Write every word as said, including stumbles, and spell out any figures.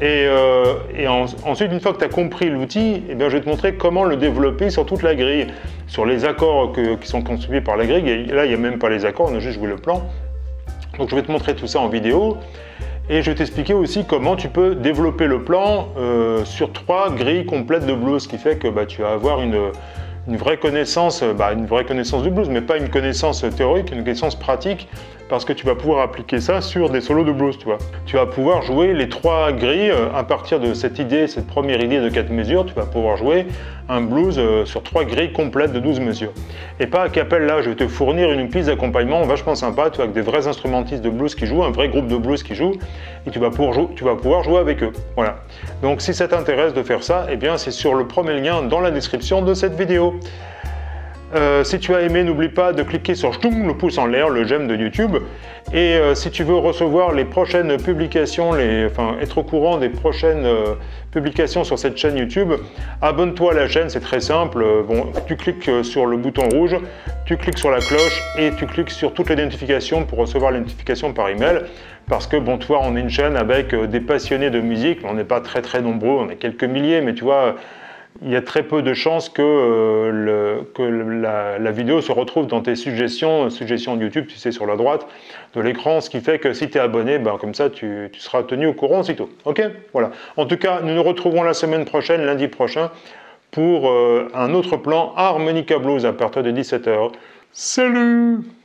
Et, euh, et en, ensuite, une fois que tu as compris l'outil, eh bien, je vais te montrer comment le développer sur toute la grille, sur les accords que, qui sont construits par la grille. Et là, il n'y a même pas les accords, on a juste joué le plan. Donc je vais te montrer tout ça en vidéo. Et je vais t'expliquer aussi comment tu peux développer le plan euh, sur trois grilles complètes de blues, ce qui fait que bah, tu vas avoir une, une vraie connaissance, bah, une vraie connaissance du blues, mais pas une connaissance théorique, une connaissance pratique, parce que tu vas pouvoir appliquer ça sur des solos de blues, tu vois. Tu vas pouvoir jouer les trois grilles à partir de cette idée, cette première idée de quatre mesures, tu vas pouvoir jouer un blues sur trois grilles complètes de douze mesures. Et pas à cappella, je vais te fournir une piste d'accompagnement vachement sympa, tu vois, avec des vrais instrumentistes de blues qui jouent, un vrai groupe de blues qui joue, et tu vas pouvoir, jou tu vas pouvoir jouer avec eux. Voilà. Donc si ça t'intéresse de faire ça, eh bien c'est sur le premier lien dans la description de cette vidéo. Euh, si tu as aimé, n'oublie pas de cliquer sur le pouce en l'air, le j'aime de YouTube. Et euh, si tu veux recevoir les prochaines publications, les, enfin être au courant des prochaines euh, publications sur cette chaîne YouTube, abonne-toi à la chaîne, c'est très simple. Bon, tu cliques sur le bouton rouge, tu cliques sur la cloche et tu cliques sur toutes les notifications pour recevoir les notifications par email. Parce que bon, tu vois, on est une chaîne avec euh, des passionnés de musique, on n'est pas très très nombreux, on est quelques milliers, mais tu vois, il y a très peu de chances que, euh, le, que la, la vidéo se retrouve dans tes suggestions, suggestions de YouTube, tu sais, sur la droite de l'écran, ce qui fait que si tu es abonné, ben, comme ça, tu, tu seras tenu au courant aussitôt. Ok, voilà. En tout cas, nous nous retrouvons la semaine prochaine, lundi prochain, pour euh, un autre plan Harmonica Blues à partir de dix-sept heures. Salut!